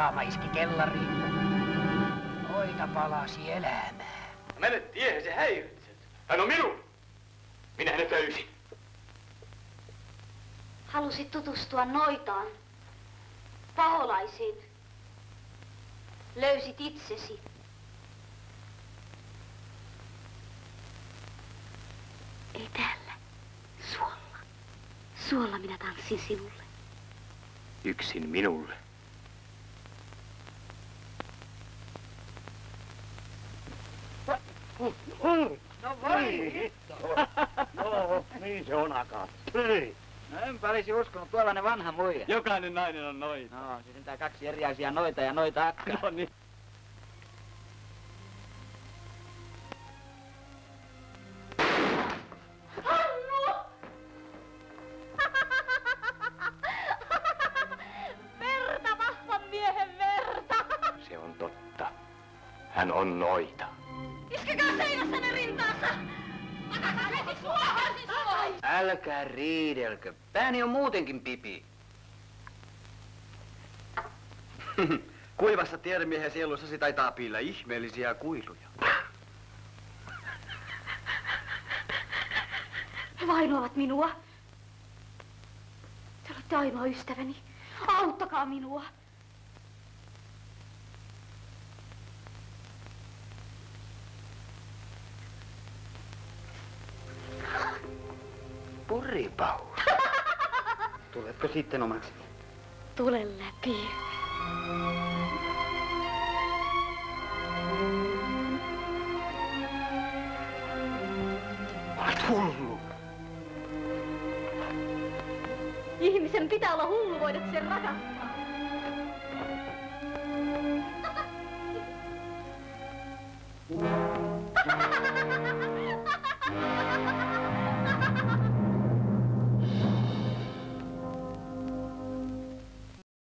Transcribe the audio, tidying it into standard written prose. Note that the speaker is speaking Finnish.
Salaama iski kellariin. Noita palasi elämään. Mene tiehen, se häiritset. Hän on minun. Minä hänet löysin. Halusit tutustua noitaan, paholaisiin. Löysit itsesi. Ei täällä, suolla. Suolla minä tanssin sinulle. Yksin minulle. No voi hitto. No, niin se on akas. No enpä olisi uskonut, tuollainen vanha muija. Jokainen nainen on noita. No, se sentään kaksi eri asiaa, noita ja noita akka. No niin. Hannu! Verta, vahvan miehen verta! Se on totta. Hän on noita. Iskekää seinässänne rintaansa! Heti suohon! Älkää riidelkö. Pääni on muutenkin pipi. Kuivassa tiedemiehen sielussasi taitaa piillä ihmeellisiä kuiluja. He vainoavat minua. Te olette ainoa ystäväni. Auttakaa minua. Puripaus. Tuletko sitten omaksi? Tule läpi. Olet hullu. Ihmisen pitää olla hullu voidakseen rakastaa.